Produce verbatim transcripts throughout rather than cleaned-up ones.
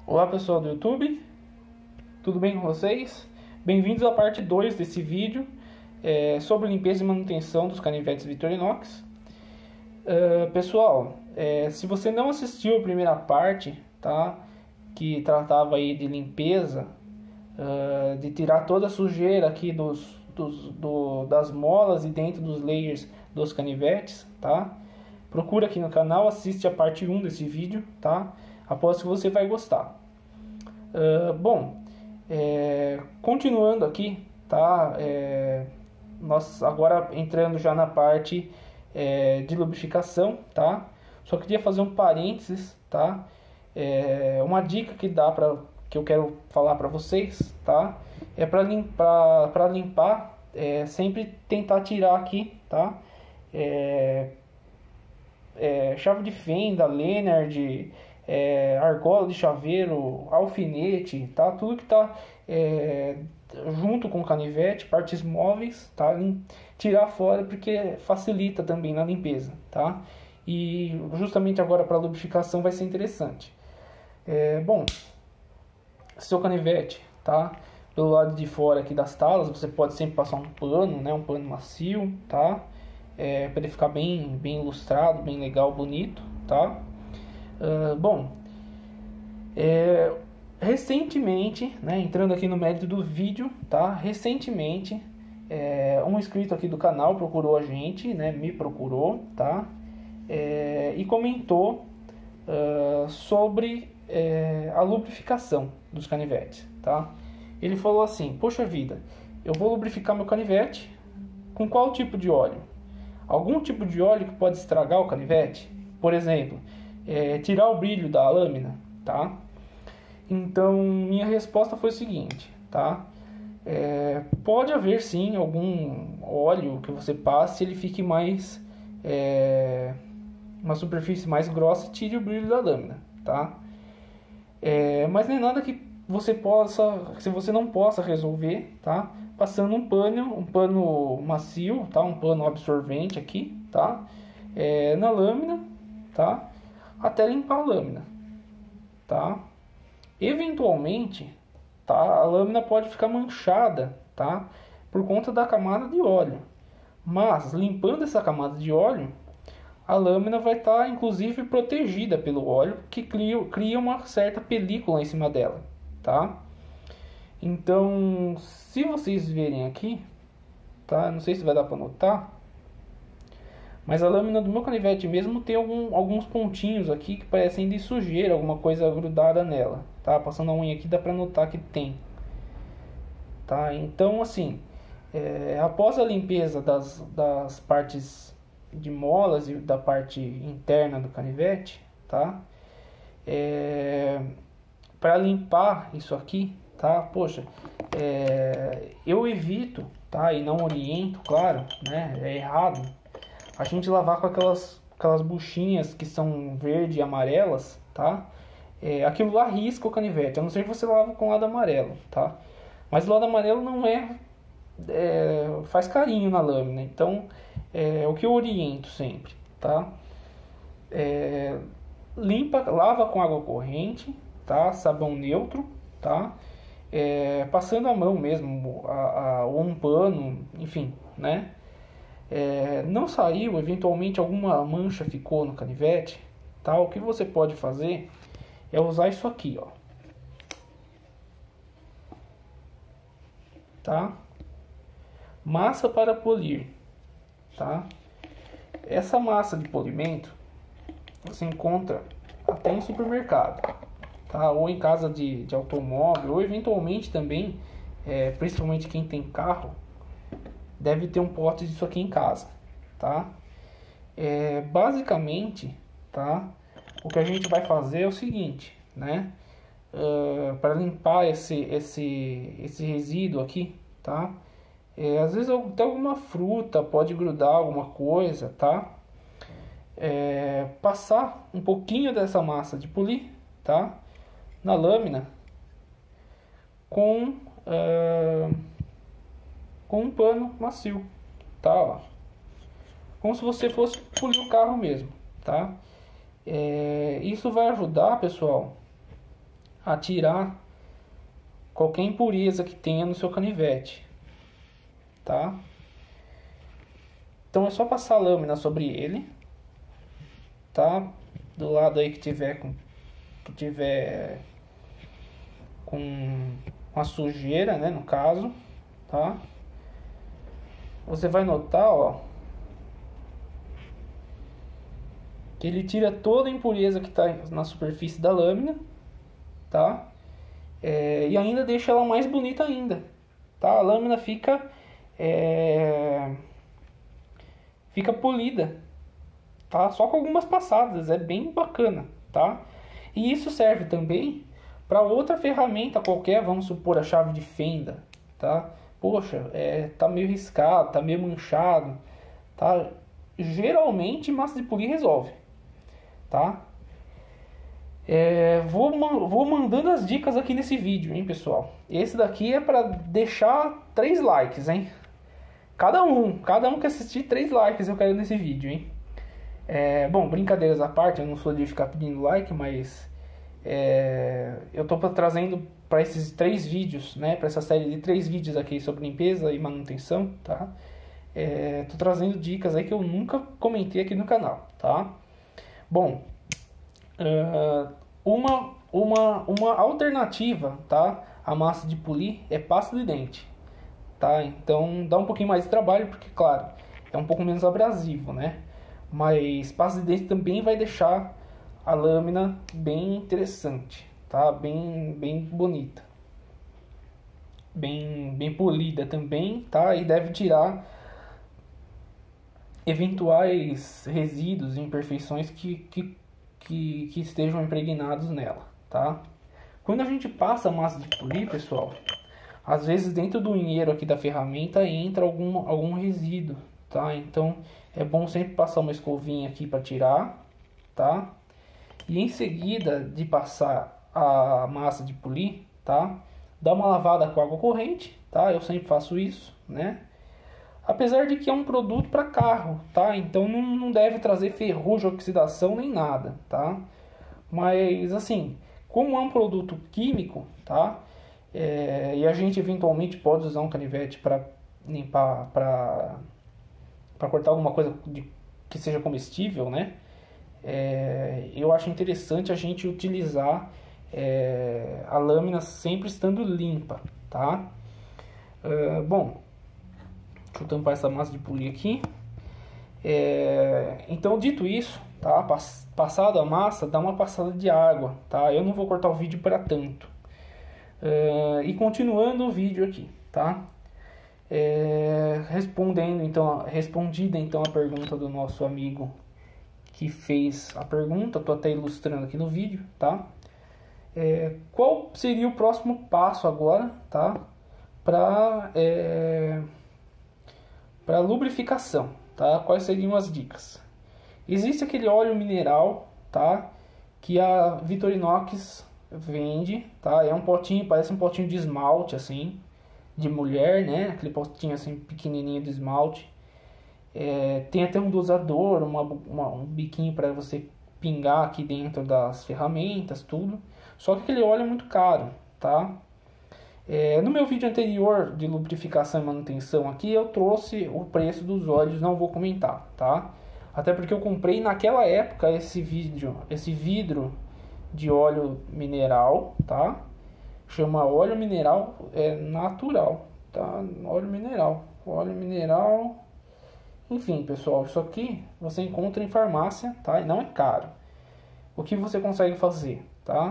Olá pessoal do YouTube, tudo bem com vocês? Bem-vindos à parte dois desse vídeo é, sobre limpeza e manutenção dos canivetes Victorinox. uh, Pessoal, é, se você não assistiu a primeira parte, tá, que tratava aí de limpeza, uh, de tirar toda a sujeira aqui dos, dos, do, das molas e dentro dos layers dos canivetes, tá? Procura aqui no canal, assiste a parte um desse vídeo, tá? Aposto que você vai gostar. Uh, bom, é, continuando aqui, tá? É, nós agora entrando já na parte é, de lubrificação, tá? Só queria fazer um parênteses, tá? É, uma dica que dá para que eu quero falar para vocês, tá? É para limpar, para limpar, é, sempre tentar tirar aqui, tá? É, é, chave de fenda, Leonard, É, argola de chaveiro, alfinete, tá? Tudo que tá é, junto com o canivete, partes móveis, tá? Tirar fora porque facilita também na limpeza, tá? E justamente agora para lubrificação vai ser interessante. É, bom, seu canivete, tá? Do lado de fora aqui das talas, você pode sempre passar um pano, né? Um pano macio, tá? É, para ele ficar bem, bem ilustrado, bem legal, bonito, tá? Uh, bom, é, recentemente, né, entrando aqui no mérito do vídeo, tá? Recentemente, é, um inscrito aqui do canal procurou a gente, né, me procurou, tá? É, e comentou uh, sobre é, a lubrificação dos canivetes, tá? Ele falou assim: poxa vida, eu vou lubrificar meu canivete com qual tipo de óleo? Algum tipo de óleo que pode estragar o canivete? Por exemplo, É, tirar o brilho da lâmina, tá? Então minha resposta foi o seguinte, tá? É, pode haver sim algum óleo que você passe, ele fique mais é, uma superfície mais grossa e tire o brilho da lâmina, tá? É, mas não é nada que você possa, se você não possa resolver, tá? Passando um pano, um pano macio, tá? Um pano absorvente aqui, tá? É, na lâmina, tá? Até limpar a lâmina, tá? Eventualmente, tá? A lâmina pode ficar manchada, tá? Por conta da camada de óleo. Mas limpando essa camada de óleo, a lâmina vai estar inclusive protegida pelo óleo, que cria, cria uma certa película em cima dela, tá? Então, se vocês verem aqui, tá? Não sei se vai dar para notar, mas a lâmina do meu canivete mesmo tem algum, alguns pontinhos aqui que parecem de sujeira, alguma coisa grudada nela, tá? Passando a unha aqui dá pra notar que tem, tá? Então assim, é, após a limpeza das, das partes de molas e da parte interna do canivete, tá? É, para limpar isso aqui, tá? Poxa, é, eu evito, tá? E não oriento, claro, né? É errado a gente lavar com aquelas, aquelas buchinhas que são verde e amarelas, tá? É, aquilo lá risca o canivete, a não ser que você lave com o lado amarelo, tá? Mas o lado amarelo não é, é faz carinho na lâmina, então é o que eu oriento sempre, tá? É, limpa, lava com água corrente, tá? Sabão neutro, tá? É, passando a mão mesmo, a, a, ou um pano, enfim, né? É, não saiu, eventualmente alguma mancha ficou no canivete, tá? O que você pode fazer é usar isso aqui, ó, tá? Massa para polir, tá? Essa massa de polimento você encontra até em supermercado, tá? Ou em casa de, de automóvel, ou eventualmente também, é, principalmente quem tem carro, deve ter um pote disso aqui em casa, tá? É, basicamente, tá? O que a gente vai fazer é o seguinte, né? Uh, para limpar esse, esse, esse resíduo aqui, tá? É, às vezes até alguma fruta pode grudar alguma coisa, tá? É, passar um pouquinho dessa massa de polir, tá? Na lâmina com uh, com um pano macio, tá? Ó. Como se você fosse polir o carro mesmo, tá? É, isso vai ajudar, pessoal, a tirar qualquer impureza que tenha no seu canivete, tá? Então é só passar a lâmina sobre ele, tá? Do lado aí que tiver com que tiver com uma sujeira, né, no caso, tá? Você vai notar, ó, que ele tira toda a impureza que está na superfície da lâmina, tá? É, e ainda deixa ela mais bonita ainda, tá? A lâmina fica é, fica polida, tá? Só com algumas passadas, é bem bacana, tá? E isso serve também para outra ferramenta qualquer, vamos supor a chave de fenda, tá? Poxa, é, tá meio riscado, tá meio manchado, tá? Geralmente massa de polir resolve, tá? É, vou, vou mandando as dicas aqui nesse vídeo, hein, pessoal? Esse daqui é para deixar três likes, hein? Cada um, cada um que assistir três likes eu quero nesse vídeo, hein? É, bom, brincadeiras à parte, eu não sou de ficar pedindo like, mas é, eu tô trazendo para esses três vídeos, né? Para essa série de três vídeos aqui sobre limpeza e manutenção, tá? É, tô trazendo dicas aí que eu nunca comentei aqui no canal, tá? Bom, uh, uma, uma, uma alternativa, tá? A massa de polir é pasta de dente, tá? Então dá um pouquinho mais de trabalho, porque claro, é um pouco menos abrasivo, né? Mas pasta de dente também vai deixar a lâmina bem interessante, tá? Bem, bem bonita, bem, bem polida também, tá? E deve tirar eventuais resíduos e imperfeições que, que, que, que estejam impregnados nela, tá? Quando a gente passa a massa de polir, pessoal, às vezes dentro do unheiro aqui da ferramenta entra algum, algum resíduo, tá? Então é bom sempre passar uma escovinha aqui para tirar, tá? E em seguida de passar a massa de polir, tá? Dá uma lavada com água corrente, tá? Eu sempre faço isso, né? Apesar de que é um produto para carro, tá? Então não, não deve trazer ferrugem, oxidação nem nada, tá? Mas assim, como é um produto químico, tá? É, e a gente eventualmente pode usar um canivete para limpar, para para cortar alguma coisa de, que seja comestível, né? É, eu acho interessante a gente utilizar é, a lâmina sempre estando limpa, tá? É, bom, deixa eu tampar essa massa de polir aqui. É, então, dito isso, tá? Pass, passado a massa, dá uma passada de água, tá? Eu não vou cortar o vídeo para tanto. É, e continuando o vídeo aqui, tá? É, respondendo então, respondida então a pergunta do nosso amigo que fez a pergunta, tô até ilustrando aqui no vídeo, tá? É, qual seria o próximo passo agora, tá? Para é, para lubrificação, tá? Quais seriam as dicas? Existe aquele óleo mineral, tá? Que a Victorinox vende, tá? É um potinho, parece um potinho de esmalte assim, de mulher, né? Aquele potinho assim pequenininho de esmalte. É, tem até um dosador, uma, uma, um biquinho para você pingar aqui dentro das ferramentas, tudo. Só que aquele óleo é muito caro, tá? É, no meu vídeo anterior de lubrificação e manutenção aqui, eu trouxe o preço dos óleos, não vou comentar, tá? Até porque eu comprei naquela época esse vídeo, esse vidro de óleo mineral, tá? Chama óleo mineral é, natural, tá? Óleo mineral, óleo mineral... Enfim, pessoal, isso aqui você encontra em farmácia, tá? E não é caro. O que você consegue fazer, tá?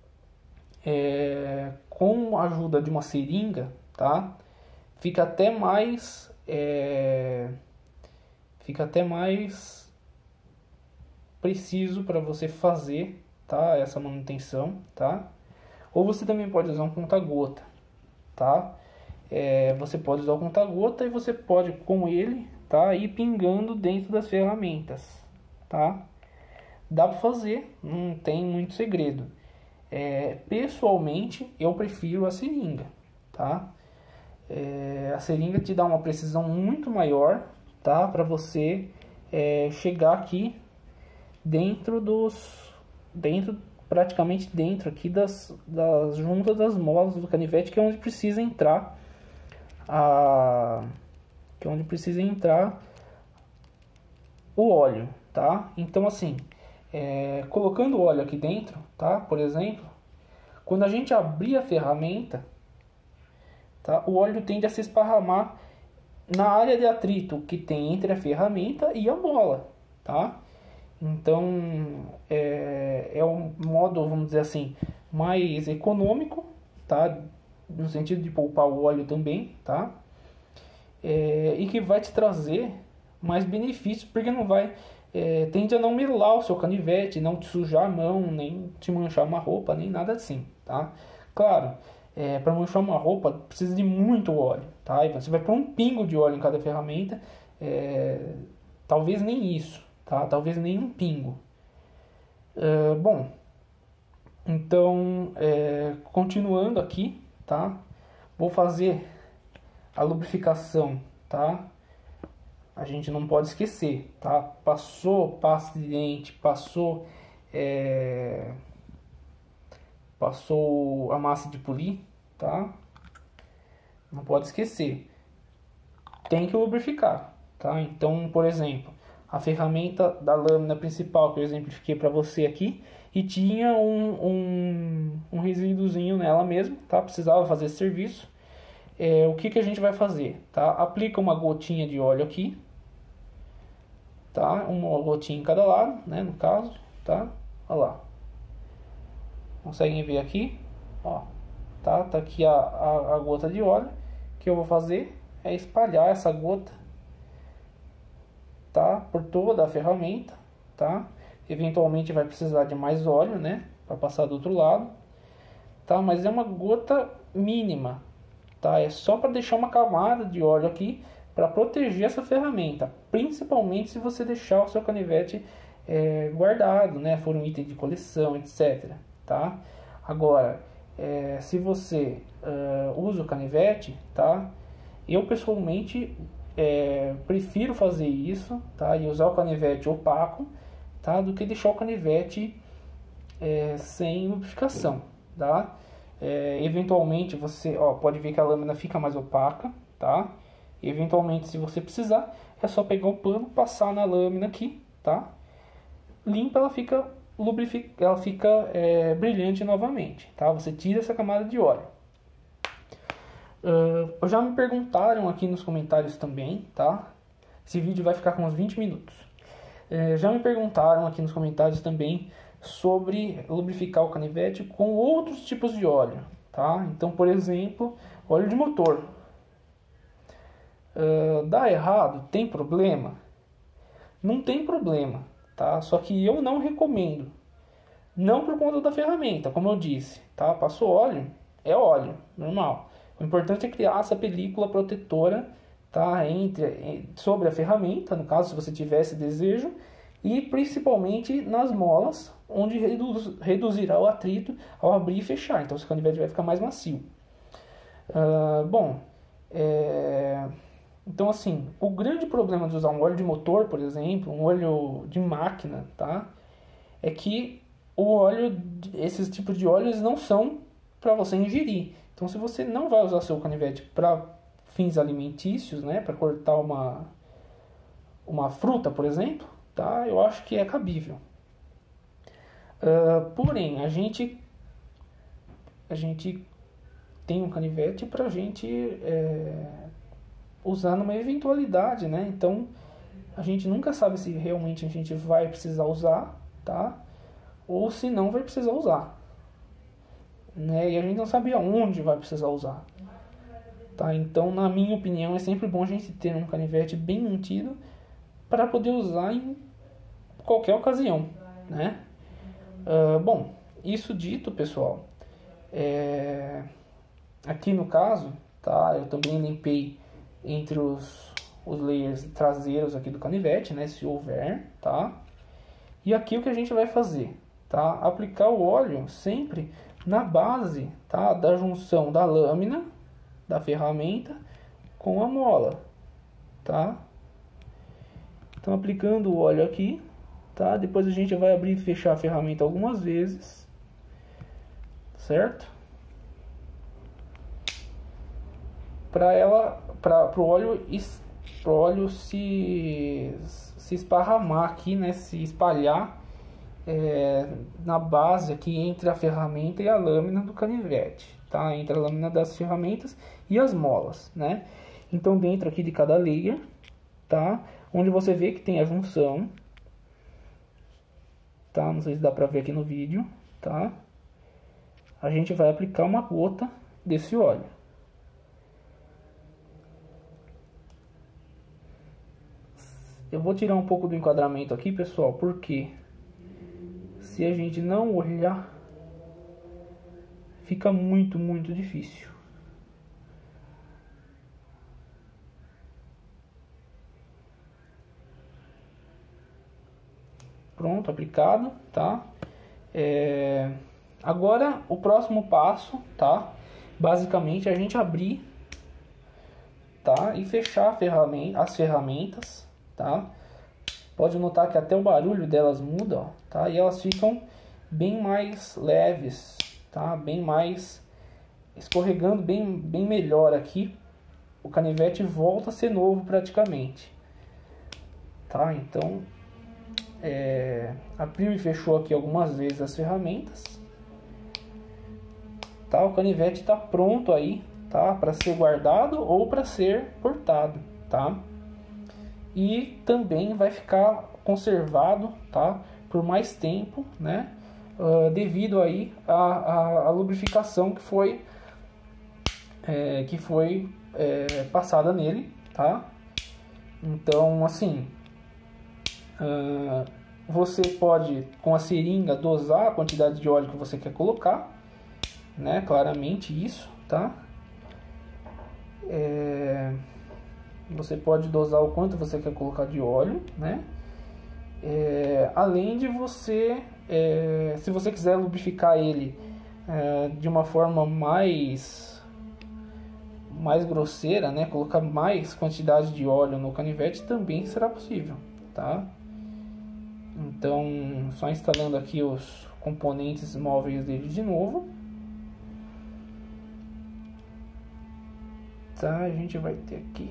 É, com a ajuda de uma seringa, tá? Fica até mais... É, fica até mais preciso para você fazer, tá? Essa manutenção, tá? Ou você também pode usar um conta-gota, tá? É, você pode usar o conta-gota e você pode, com ele... tá? Ir pingando dentro das ferramentas, tá? Dá para fazer, não tem muito segredo. É, pessoalmente, eu prefiro a seringa, tá? É, a seringa te dá uma precisão muito maior, tá? Para você é, chegar aqui dentro dos, dentro praticamente dentro aqui das, das juntas das molas do canivete, que é onde precisa entrar a que é onde precisa entrar o óleo, tá? Então assim, é, colocando o óleo aqui dentro, tá? Por exemplo, quando a gente abrir a ferramenta, tá? O óleo tende a se esparramar na área de atrito que tem entre a ferramenta e a mola, tá? Então é, é um modo, vamos dizer assim, mais econômico, tá? No sentido de poupar o óleo também, tá? É, e que vai te trazer mais benefícios, porque não vai é, tende a não melar o seu canivete, não te sujar a mão, nem te manchar uma roupa, nem nada assim, tá? Claro, é, para manchar uma roupa precisa de muito óleo, tá? E você vai pôr um pingo de óleo em cada ferramenta, é, talvez nem isso, tá? Talvez nem um pingo. É, bom, então é, continuando aqui, tá? Vou fazer a lubrificação, tá? A gente não pode esquecer, tá? Passou pasta de dente, passou é, passou a massa de polir, tá? Não pode esquecer. Tem que lubrificar, tá? Então, por exemplo, a ferramenta da lâmina principal que eu exemplifiquei para você aqui, e tinha um, um, um resíduozinho nela mesmo, tá? Precisava fazer esse serviço. É, o que, que a gente vai fazer, tá? Aplica uma gotinha de óleo aqui, tá? Uma gotinha em cada lado, né? No caso, tá? Olha lá. Conseguem ver aqui, ó, tá? Tá aqui a, a, a gota de óleo. O que eu vou fazer é espalhar essa gota, tá? Por toda a ferramenta, tá? Eventualmente vai precisar de mais óleo, né? Para passar do outro lado, tá? Mas é uma gota mínima, tá? É só para deixar uma camada de óleo aqui para proteger essa ferramenta, principalmente se você deixar o seu canivete é, guardado, né? For um item de coleção, etcétera. Tá? Agora, é, se você uh, usa o canivete, tá? Eu pessoalmente é, prefiro fazer isso, tá? E usar o canivete opaco, tá? Do que deixar o canivete é, sem lubrificação, tá? É, eventualmente você, ó, pode ver que a lâmina fica mais opaca, tá? Eventualmente, se você precisar, é só pegar o pano, passar na lâmina aqui, tá? Limpa, ela fica lubrifica, ela fica é, brilhante novamente, tá? Você tira essa camada de óleo. Uh, já me perguntaram aqui nos comentários também, tá? Esse vídeo vai ficar com uns vinte minutos. É, já me perguntaram aqui nos comentários também sobre lubrificar o canivete com outros tipos de óleo, tá? Então, por exemplo, óleo de motor. Uh, dá errado? Tem problema? Não tem problema, tá? Só que eu não recomendo. Não por conta da ferramenta, como eu disse, tá? Passou óleo, é óleo, normal. O importante é criar essa película protetora, tá? Entre, sobre a ferramenta, no caso, se você tivesse desejo, e principalmente nas molas, onde reduz, reduzirá o atrito ao abrir e fechar. Então, o seu canivete vai ficar mais macio. Uh, bom, é... então assim, o grande problema de usar um óleo de motor, por exemplo, um óleo de máquina, tá? É que o óleo, esses tipos de óleos não são para você ingerir. Então, se você não vai usar seu canivete para fins alimentícios, né, para cortar uma uma fruta, por exemplo, tá? Eu acho que é cabível. Uh, porém, a gente a gente tem um canivete para a gente é, usar numa eventualidade, né? Então, a gente nunca sabe se realmente a gente vai precisar usar, tá? Ou se não vai precisar usar, né? E a gente não sabe aonde vai precisar usar, tá? Então, na minha opinião, é sempre bom a gente ter um canivete bem mantido para poder usar em qualquer ocasião, né? Uh, bom, isso dito, pessoal, é... aqui no caso, tá? Eu também limpei entre os, os layers traseiros aqui do canivete, né? Se houver, tá? E aqui o que a gente vai fazer, tá? Aplicar o óleo sempre na base, tá? Da junção da lâmina, da ferramenta com a mola, tá? Então, aplicando o óleo aqui, tá? Depois a gente vai abrir e fechar a ferramenta algumas vezes, certo? Para ela, para o óleo, pro óleo se, se esparramar aqui, né? Se espalhar é, na base aqui entre a ferramenta e a lâmina do canivete, tá? Entre a lâmina das ferramentas e as molas, né? Então dentro aqui de cada layer, tá? Onde você vê que tem a junção, tá? Não sei se dá para ver aqui no vídeo, tá? A gente vai aplicar uma gota desse óleo. Eu vou tirar um pouco do enquadramento aqui, pessoal, porque se a gente não olhar, fica muito, muito difícil. Pronto, aplicado, tá? É... Agora, o próximo passo, tá? Basicamente, a gente abrir, tá? E fechar a ferramenta, as ferramentas, tá? Pode notar que até o barulho delas muda, ó, tá? E elas ficam bem mais leves, tá? Bem mais escorregando bem, bem melhor aqui. O canivete volta a ser novo praticamente, tá? Então, é, abriu e fechou aqui algumas vezes as ferramentas, tá? O canivete está pronto aí, tá? Para ser guardado ou para ser cortado, tá? E também vai ficar conservado, tá? Por mais tempo, né? Uh, devido aí à, à, à lubrificação que foi é, que foi é, passada nele, tá? Então, assim, uh, você pode com a seringa dosar a quantidade de óleo que você quer colocar, né? Claramente isso, tá? É... Você pode dosar o quanto você quer colocar de óleo, né? É, além de você, é, se você quiser lubrificar ele é, de uma forma mais, mais grosseira, né? Colocar mais quantidade de óleo no canivete também será possível, tá? Então, só instalando aqui os componentes móveis dele de novo. Tá, a gente vai ter aqui...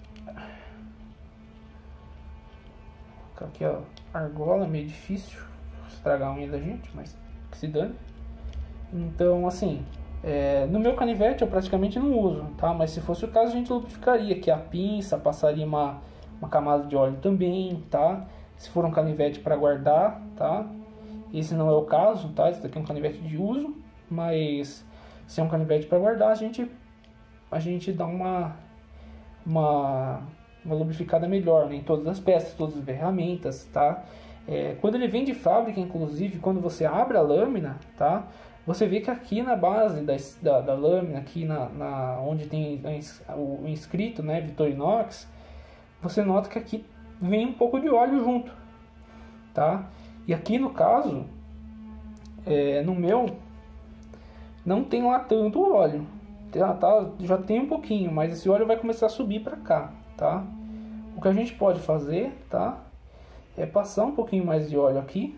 Aqui a argola, meio difícil estragar a unha da gente, mas que se dane. Então, assim, é, no meu canivete eu praticamente não uso, tá? Mas se fosse o caso, a gente lubrificaria aqui a pinça, passaria uma, uma camada de óleo também, tá? Se for um canivete para guardar, tá? Esse não é o caso, tá? Esse daqui é um canivete de uso, mas se é um canivete para guardar, a gente, a gente dá uma... uma uma lubrificada melhor, né, em todas as peças, todas as ferramentas, tá? É, quando ele vem de fábrica, inclusive, quando você abre a lâmina, tá? Você vê que aqui na base da, da, da lâmina, aqui na, na, onde tem o inscrito, né, Victorinox, você nota que aqui vem um pouco de óleo junto, tá? E aqui no caso, é, no meu, não tem lá tanto óleo, tá, tá, já tem um pouquinho, mas esse óleo vai começar a subir para cá. Tá? O que a gente pode fazer, tá? É passar um pouquinho mais de óleo aqui,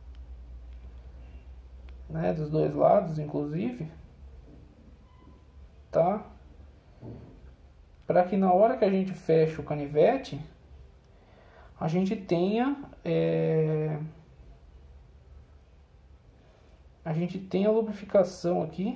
né? Dos dois lados, inclusive, tá? Para que na hora que a gente fecha o canivete, a gente tenha é... a gente tenha a lubrificação aqui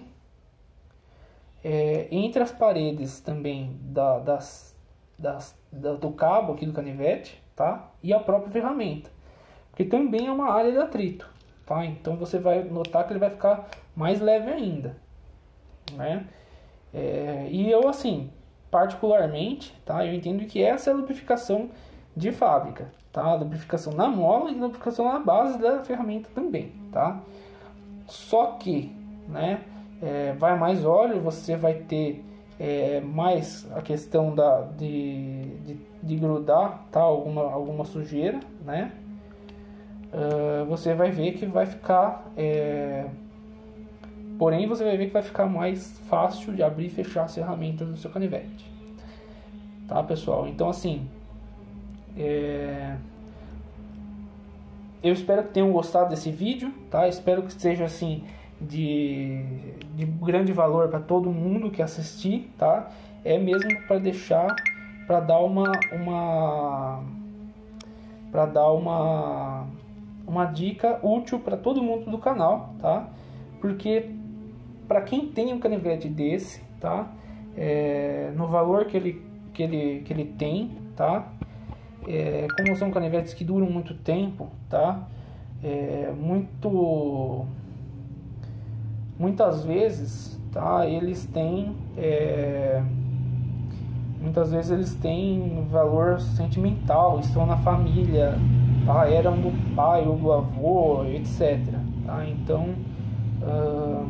é, entre as paredes também da, das Das, do cabo aqui do canivete, tá? E a própria ferramenta, porque também é uma área de atrito, tá? Então você vai notar que ele vai ficar mais leve ainda, né? É, e eu, assim, particularmente, tá? Eu entendo que essa é a lubrificação de fábrica, tá? A lubrificação na mola e a lubrificação na base da ferramenta também, tá? Só que, né? É, vai mais óleo, você vai ter É, mais a questão da, de, de, de grudar, tá? alguma, alguma sujeira, né? Uh, você vai ver que vai ficar é... porém você vai ver que vai ficar mais fácil de abrir e fechar as ferramentas do seu canivete, tá, pessoal? Então, assim, é... eu espero que tenham gostado desse vídeo, tá? Espero que seja, assim, de, de grande valor para todo mundo que assistir, tá? É mesmo para deixar, para dar uma, uma para dar uma, uma dica útil para todo mundo do canal, tá? Porque para quem tem um canivete desse, tá? É, no valor que ele, que ele, que ele tem, tá? É, como são canivetes que duram muito tempo, tá? É, muito, muitas vezes, tá? Eles têm, é, muitas vezes eles têm valor sentimental, estão na família, tá? Eram do pai ou do avô, etcétera. Tá? Então, uh,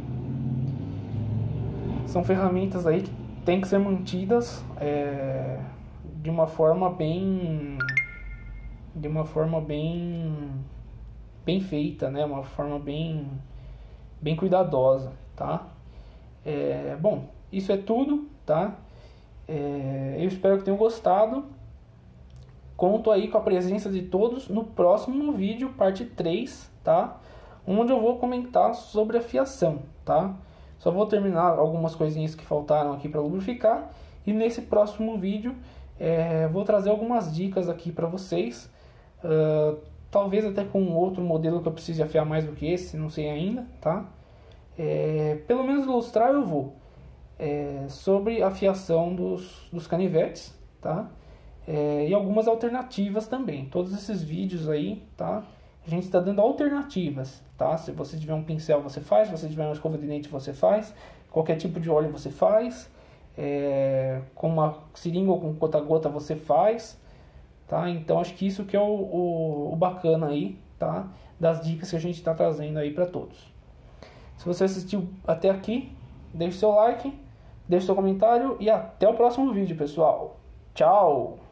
são ferramentas aí que tem que ser mantidas é, de uma forma bem de uma forma bem bem feita, né? Uma forma bem bem cuidadosa, tá? É, bom, isso é tudo, tá? É, eu espero que tenham gostado. Conto aí com a presença de todos no próximo vídeo, parte três, tá? Onde eu vou comentar sobre a fiação, tá? Só vou terminar algumas coisinhas que faltaram aqui para lubrificar. E nesse próximo vídeo é, vou trazer algumas dicas aqui para vocês. Uh, talvez até com outro modelo que eu precise afiar mais do que esse, não sei ainda, tá? É, pelo menos ilustrar eu vou. É, sobre a fiação dos, dos canivetes, tá? É, e algumas alternativas também. Todos esses vídeos aí, tá? A gente está dando alternativas, tá? Se você tiver um pincel, você faz. Se você tiver uma escova de dente, você faz. Qualquer tipo de óleo, você faz. É, com uma seringa ou com gota-gota, você faz, tá? Então, acho que isso que é o, o, o bacana aí, tá? Das dicas que a gente está trazendo aí para todos. Se você assistiu até aqui, deixe seu like, deixe seu comentário e até o próximo vídeo, pessoal. Tchau!